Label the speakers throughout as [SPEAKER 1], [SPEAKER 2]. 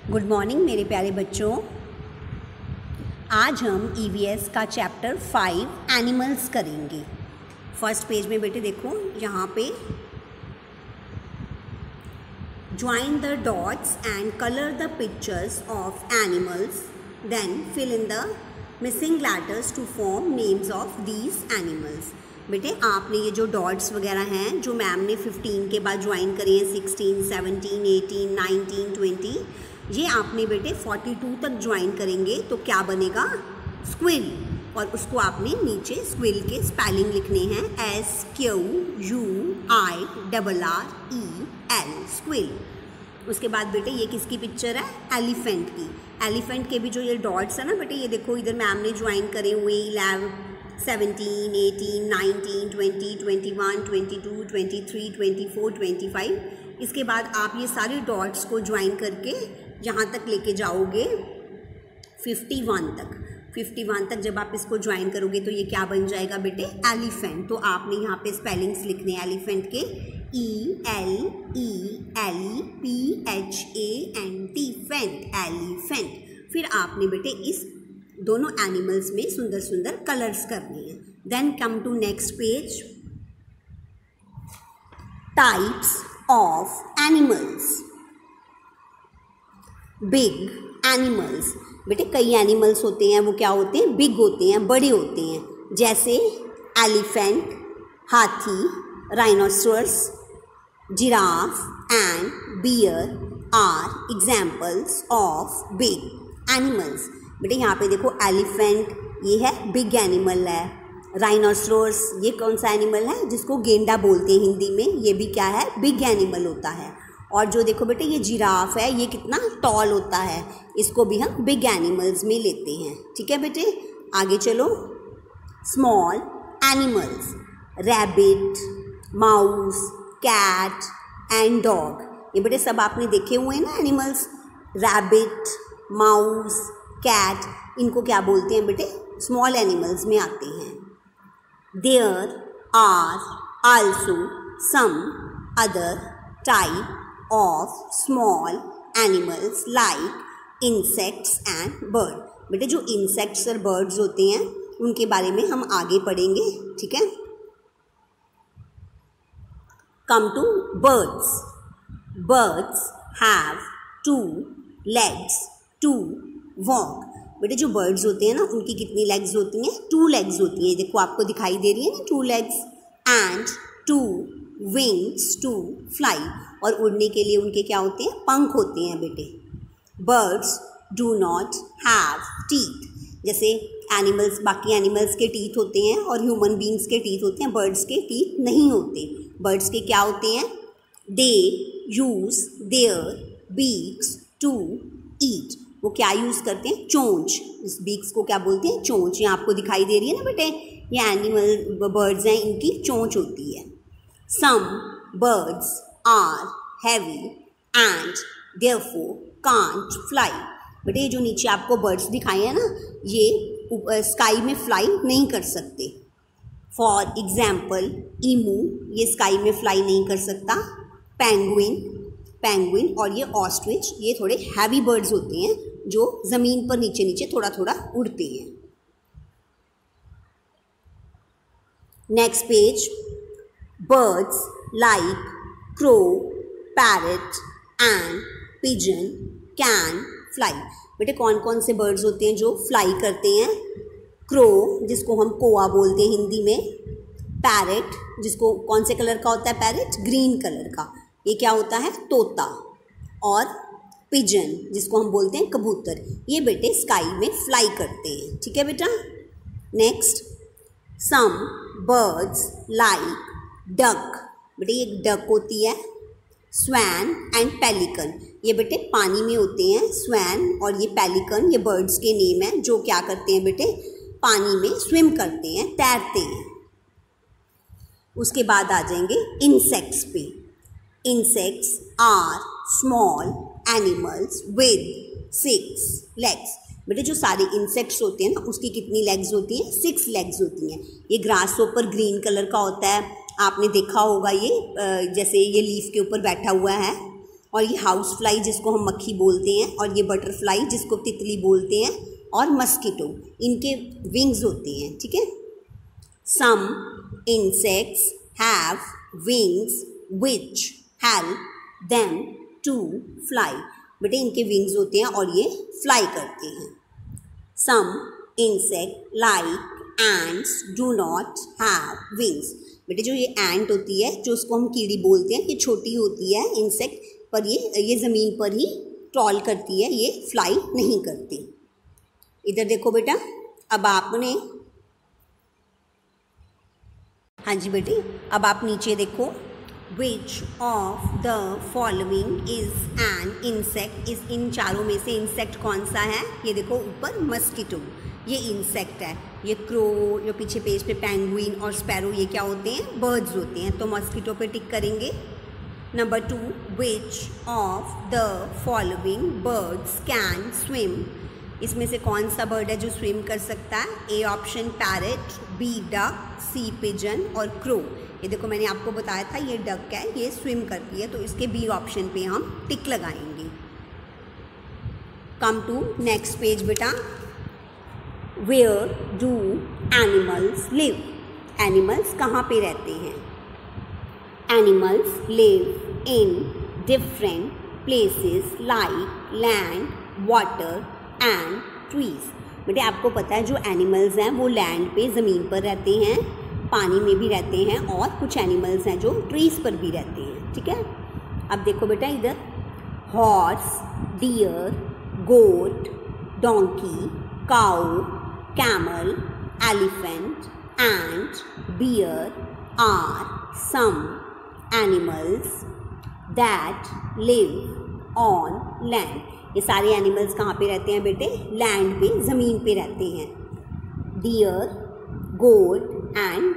[SPEAKER 1] Good morning मेरे प्यारे बच्चों। आज हम ईवीएस का चैप्टर 5 एनिमल्स करेंगे। फर्स्ट पेज में बेटे देखो, यहाँ पे join the dots and colour the pictures of animals, then fill in the missing letters to form names of these animals. बेटे आपने ये जो डॉट्स वगैरह हैं जो मैम ने 15 के बाद ज्वाइन करी हैं, 16, 17, 18, 19, 20, ये आपने बेटे 42 तक ज्वाइन करेंगे तो क्या बनेगा? स्क्विल। और उसको आपने नीचे स्क्विल के स्पेलिंग लिखने हैं, SQUIRREL, स्क्विल। उसके बाद बेटे ये किसकी पिक्चर है? एलिफेंट की। एलिफेंट के भी जो ये डॉट्स है ना बेटे, ये देखो इधर मैम ने ज्वाइन करे हुए 11, 17, 18, 19, 20, 21, 22, 23, 24, 25। इसके बाद आप ये सारे डॉट्स को ज्वाइन करके यहाँ तक लेके जाओगे 51 तक। 51 तक जब आप इसको ज्वाइन करोगे तो ये क्या बन जाएगा बेटे? एलिफेंट। तो आपने यहाँ पे स्पेलिंग्स लिखने हैं एलिफेंट के, ELELEPHANT, फेंट, एलिफेंट। फिर आपने बेटे इस दोनों एनिमल्स में सुंदर सुंदर कलर्स करने हैं। Then come to next page, types of animals. Big animals, बेटे कई एनिमल्स होते हैं, वो क्या होते हैं? बिग होते हैं, बड़े होते हैं। जैसे एलिफेंट, हाथी, rhinoceros, giraffe and bear are examples of big animals. बेटे यहाँ पे देखो एलिफेंट ये है, बिग एनिमल है। राइनोसरस ये कौन सा एनिमल है? जिसको गेंडा बोलते हैं हिंदी में, ये भी क्या है? बिग एनिमल होता है। और जो देखो बेटे ये जिराफ है, ये कितना टॉल होता है, इसको भी हम बिग एनिमल्स में लेते हैं। ठीक है बेटे, आगे चलो। Small animals, rabbit, mouse, cat and dog. ये बेटे सब आपने देखे हुए हैं ना एनिमल्स। रैबिट, माउस, कैट, इनको क्या बोलते हैं बेटे? स्मॉल एनिमल्स में आते हैं। There are also some other type of small animals like insects and bird। बेटे जो insects और birds होते हैं उनके बारे में हम आगे पढ़ेंगे। ठीक है, come to birds। Birds have 2 legs to walk। बेटे जो birds होते हैं ना उनकी कितनी legs होती हैं? 2 legs होती हैं। देखो आपको दिखाई दे रही है ना 2 legs, and 2 wings to fly। और उड़ने के लिए उनके क्या होते हैं? पंख होते हैं बेटे। Birds do not have teeth. जैसे एनिमल्स, बाकी एनिमल्स के टीथ होते हैं और ह्यूमन बींग्स के टीथ होते हैं, बर्ड्स के टीथ नहीं होते। बर्ड्स के क्या होते हैं? They use their beaks to eat. वो क्या यूज़ करते हैं? चोंच। इस बीक्स को क्या बोलते हैं? चोंच। यहाँ आपको दिखाई दे रही है ना बेटे, ये एनिमल बर्ड्स हैं, इनकी चोंच होती है। सम birds are heavy and therefore can't fly। बेटे ये जो नीचे आपको बर्ड्स दिखाए हैं ना, ये स्काई में फ्लाई नहीं कर सकते। फॉर एग्जाम्पल ईमू, ये स्काई में फ्लाई नहीं कर सकता। पेंगुइन और ये ऑस्ट्रिच, ये थोड़े हैवी बर्ड्स होते हैं जो ज़मीन पर नीचे नीचे थोड़ा थोड़ा उड़ते हैं। Next page, birds like crow, parrot and pigeon can fly। बेटे कौन कौन से बर्ड्स होते हैं जो फ्लाई करते हैं? क्रो, जिसको हम कोआ बोलते हैं हिंदी में। पैरेट, जिसको कौन से कलर का होता है पैरेट? ग्रीन कलर का, ये क्या होता है? तोता। और पिजन, जिसको हम बोलते हैं कबूतर, ये बेटे स्काई में फ्लाई करते हैं। ठीक है बेटा। Next, some birds like duck. बेटे ये डक होती है। स्वैन एंड पेलिकन, ये बेटे पानी में होते हैं। स्वैन और ये पेलिकन, ये बर्ड्स के नेम हैं जो क्या करते हैं बेटे? पानी में स्विम करते हैं, तैरते हैं। उसके बाद आ जाएंगे इंसेक्ट्स पे। Insects are small animals with 6 legs। बेटे जो सारे इंसेक्ट्स होते हैं ना उसकी कितनी लेग्स होती हैं? 6 legs होती हैं। ये ग्रास ऊपर ग्रीन कलर का होता है, आपने देखा होगा ये, जैसे ये लीफ के ऊपर बैठा हुआ है और ये हाउस फ्लाई जिसको हम मक्खी बोलते हैं, और ये बटरफ्लाई जिसको तितली बोलते हैं, और मस्कीटो, इनके विंग्स होते हैं, ठीक है। Some insects have wings which help them to fly. बेटे इनके विंग्स होते हैं और ये फ्लाई करते हैं। Some insect like ants do not have wings. बेटे जो ये एंट होती है, जो उसको हम कीड़ी बोलते हैं, ये छोटी होती है इंसेक्ट, पर ये ज़मीन पर ही ट्रॉल करती है, ये फ्लाई नहीं करती। इधर देखो बेटा, अब आपने, हाँ जी बेटे, अब आप नीचे देखो। Which of the following is an insect. इस इन चारों में से इंसेक्ट कौन सा है? ये देखो ऊपर मस्कीटो, ये इंसेक्ट है। ये क्रो, जो पीछे पेज पे पेंगुइन और स्पैरो, ये क्या होते हैं? बर्ड्स होते हैं। तो मस्कीटो पे टिक करेंगे। Number 2, which of the following birds can swim. इसमें से कौन सा बर्ड है जो स्विम कर सकता है? A option parrot, B duck, C pigeon और क्रो। ये देखो मैंने आपको बताया था ये डक है, ये स्विम करती है, तो इसके बी ऑप्शन पे हम टिक लगाएंगे। कम टू नेक्स्ट पेज बेटा। Where do animals live. Animals कहाँ पे रहते हैं? Animals live in different places like land, water and trees. बेटे आपको पता है जो एनिमल्स हैं वो लैंड पे, ज़मीन पर रहते हैं, पानी में भी रहते हैं, और कुछ एनिमल्स हैं जो ट्रीज पर भी रहते हैं, ठीक है। अब देखो बेटा इधर, horse, deer, goat, donkey, cow, camel, elephant and bear are some animals that live on land. ये सारे एनिमल्स कहाँ पे रहते हैं बेटे? लैंड पे, ज़मीन पे रहते हैं। Deer, goat and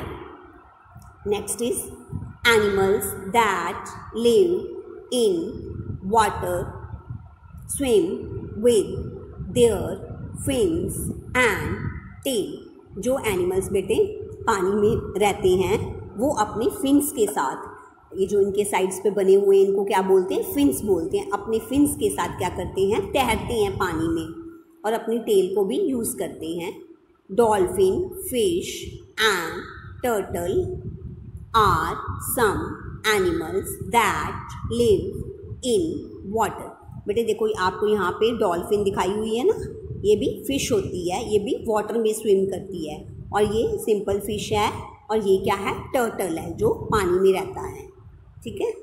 [SPEAKER 1] camel. Next is animals that live in water swim with their fins and tail. जो एनिमल्स बेटे पानी में रहते हैं वो अपने फिन्स के साथ, ये जो इनके साइड्स पे बने हुए हैं इनको क्या बोलते हैं? फिन्स बोलते हैं। अपने फिन्स के साथ क्या करते हैं? तैरते हैं पानी में, और अपनी टेल को भी यूज़ करते हैं। Dolphin, fish and turtle are some animals that live in water. बेटे देखो आपको यहाँ पे डॉल्फिन दिखाई हुई है ना, ये भी फिश होती है, ये भी वाटर में स्विम करती है, और ये सिंपल फिश है, और ये क्या है? टर्टल है जो पानी में रहता है, ठीक है।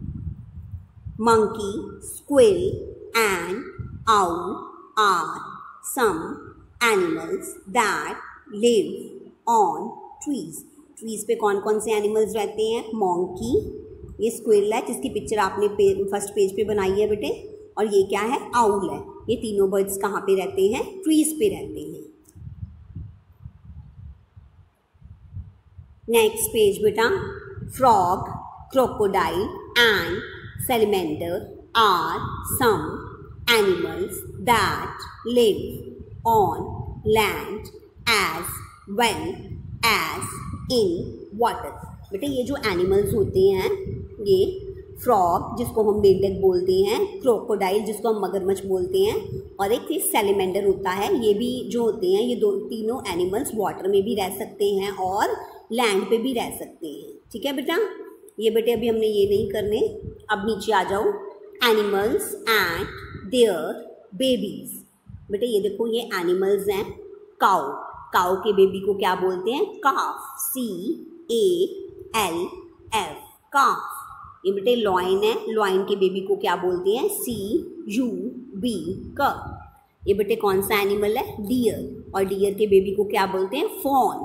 [SPEAKER 1] Monkey, squirrel and owl are some animals that live on trees. Trees पे कौन कौन से एनिमल्स रहते हैं? मंकी, ये स्क्विल है जिसकी पिक्चर आपने फर्स्ट पेज पे बनाई है बेटे, और ये क्या है? आउल है। ये तीनों बर्ड्स कहाँ पे रहते हैं? ट्रीज पे रहते हैं। नेक्स्ट पेज बेटा, frog, crocodile and salamander are some animals that live on land as well as in water। बेटे ये जो एनिमल्स होते हैं, ये फ्रॉग जिसको हम मेंढक बोलते हैं, क्रोकोडाइल जिसको हम मगरमच्छ बोलते हैं, और एक चीज़ सैलेमेंडर होता है। ये भी जो होते हैं, ये तीनों एनिमल्स वाटर में भी रह सकते हैं और लैंड पे भी रह सकते हैं, ठीक है बेटा। ये बेटे अभी हमने ये नहीं करने। अब नीचे आ जाओ, एनिमल्स एंड देयर बेबीज। बेटे ये देखो ये एनिमल्स हैं। काऊ, काऊ के बेबी को क्या बोलते हैं? काफ, CALF, काफ। ये बेटे लॉयन है, लॉयन के बेबी को क्या बोलते हैं? CUB, कफ। ये बेटे कौन सा एनिमल है? डियर, और डियर के बेबी को क्या बोलते हैं? Fawn,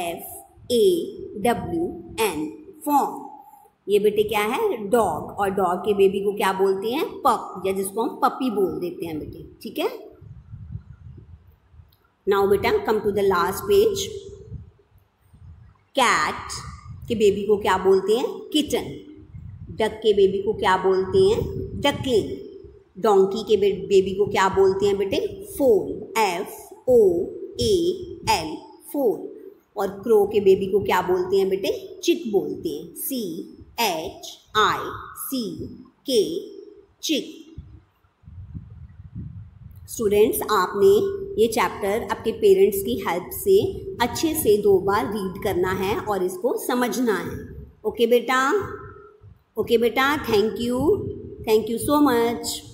[SPEAKER 1] FAWN, fawn. ये बेटे क्या है? डॉग, और डॉग के बेबी को क्या बोलते हैं? पप, या जिसको हम पपी बोल देते हैं बेटे, ठीक है। नाउ बेटा come to the last page. Cat के बेबी को क्या बोलते हैं? किटन। डक के बेबी को क्या बोलते हैं? डकलिंग। डोंकी के बेबी को क्या बोलते हैं बेटे? फोल, FOAL, फोल। और क्रो के बेबी को क्या बोलते हैं बेटे? चिक बोलते हैं, CHIC, के चिक। स्टूडेंट्स, आपने ये चैप्टर अपने पेरेंट्स की हेल्प से अच्छे से 2 बार रीड करना है और इसको समझना है। ओके बेटा, थैंक यू सो मच।